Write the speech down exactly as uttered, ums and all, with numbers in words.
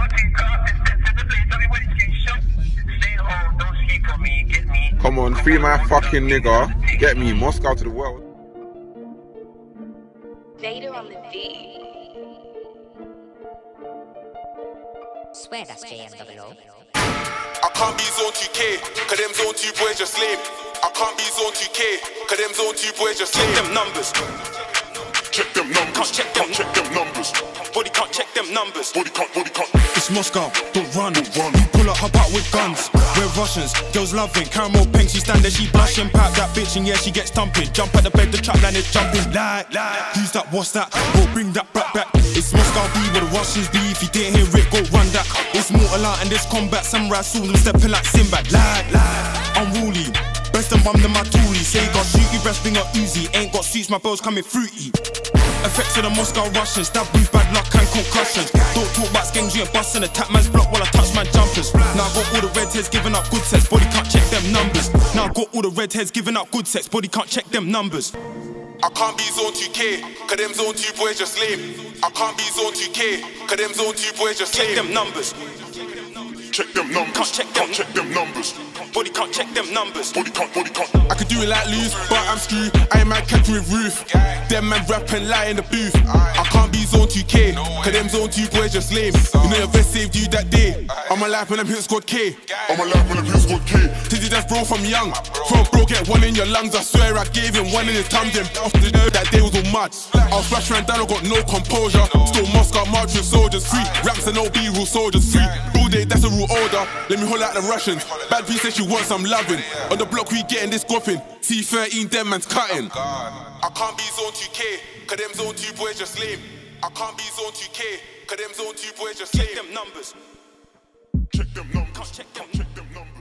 Come on, free my fucking nigga. Get me, Moscow to the world. Vader on the beat. Swear that's J M W O. I can't be zone two K, cause them zone two boys just lame. I can't be zone two K, cause them zone two boys just lame. Check them numbers. Check them numbers. Can't check them, check them numbers. Body can't check them numbers. Body can't, body can't. It's Moscow, don't run. Don't run. You pull up, hop out with guns. We're Russians, girls loving. Caramel pink, she stand there, she blushing. Pop that bitch and yeah, she gets thumping. Jump at the bed, the trap line is jumping. Like, like, who's that, what's that? Go bring that back back. It's Moscow B, where the Russians be. If you didn't hear it, go run that. It's mortal out and this combat. Samurai saw them stepping like Sinbad. Like, like, unruly. Best and bum than my toolie. Say got shooty, breast finger Uzi. Ain't got suits, my bros coming fruity. Effects of the Moscow Russians, stab booth, bad luck and concussions. Don't talk about skangy and bustin', attack man's block while I touch my jumpers. Now I got all the redheads giving up good sex, body can't check them numbers. Now I got all the redheads giving up good sex, body can't check them numbers. I can't be zone two K, cause them zone two boys just lame. I can't be zone two K, cause them zone two boys just lame. Check them numbers. Check them numbers. Can't check them. Can't check them numbers. Body can't check them numbers. Body can't, body can't. I could do it like loose, but I'm screwed. I ain't man catch with roof. Them man rap and lie in the booth. I can't be zone two K, cause them zone two boys just lame. You know your vest saved you that day. On my life when I'm hit squad K. On my life when I'm hit squad K. Tizzy that's bro from young. From bro get one in your lungs. I swear I gave him one in his tongue. Then off the nerve that day was all mad. I was flash ran down, I got no composure. Still Moscow march with soldiers free. Raps and no B-rule soldiers free. Rule day, that's a rule order. Let me hold out the Russians. Bad B says she wants some loving. On the block we getting this guffin. C thirteen, them man's cutting. I can't be zone two K, cause them zone two boys just lame. I can't be zone two K, cause them zone two boys just lame. Check them numbers. Check them numbers. Can't check them. Check them numbers.